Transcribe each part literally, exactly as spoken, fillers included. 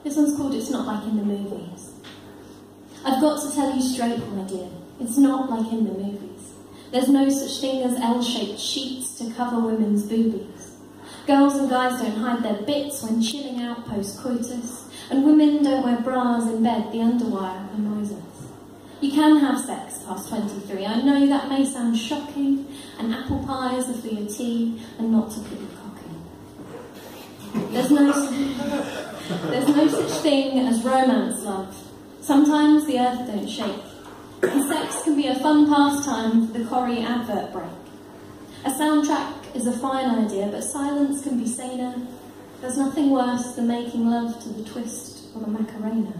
This one's called It's Not Like in the Movies. I've got to tell you straight, my dear, it's not like in the movies. There's no such thing as L-shaped sheets to cover women's boobies. Girls and guys don't hide their bits when chilling out post-coitus, and women don't wear bras in bed, the underwire annoys us. You can have sex past twenty-three. I know that may sound shocking, and apple pies are for your tea, and not to put your cock in. There's no, there's no such thing as romance, love. Sometimes the earth don't shake, and sex can be a fun pastime for the Corrie advert break. A soundtrack is a fine idea, but silence can be saner. There's nothing worse than making love to the twist or the Macarena.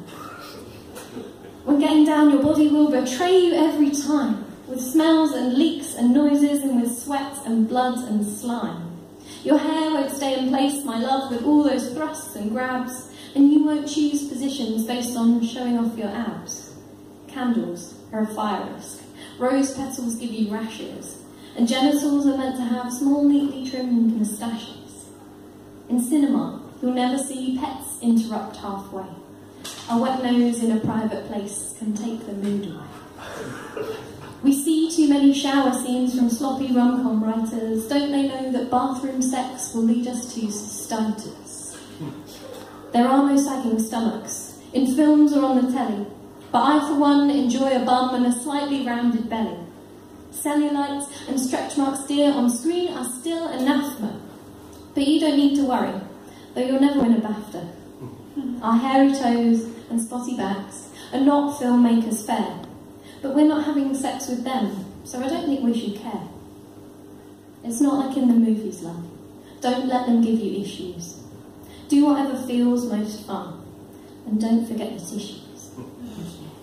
When getting down, your body will betray you every time, with smells and leaks and noises, and with sweat and blood and slime. Your hair won't stay in place, my love, with all those thrusts and grabs, and you won't choose positions based on showing off your abs. Candles are a fire risk. Rose petals give you rashes, and genitals are meant to have small, neatly trimmed moustaches. In cinema, you'll never see pets interrupt halfway. A wet nose in a private place can take the mood away. We see too many shower scenes from sloppy rom-com writers. Don't they know that bathroom sex will lead us to cystitis? There are no sagging stomachs, in films or on the telly, but I for one enjoy a bum and a slightly rounded belly. Cellulite and stretch marks, dear, on screen are still anathema, but you don't need to worry, though you'll never win a BAFTA. Our hairy toes and spotty backs are not filmmakers' fare, but we're not having sex with them, so I don't think we should care. It's not like in the movies, love. Don't let them give you issues. Do whatever feels most fun, and don't forget the tissues.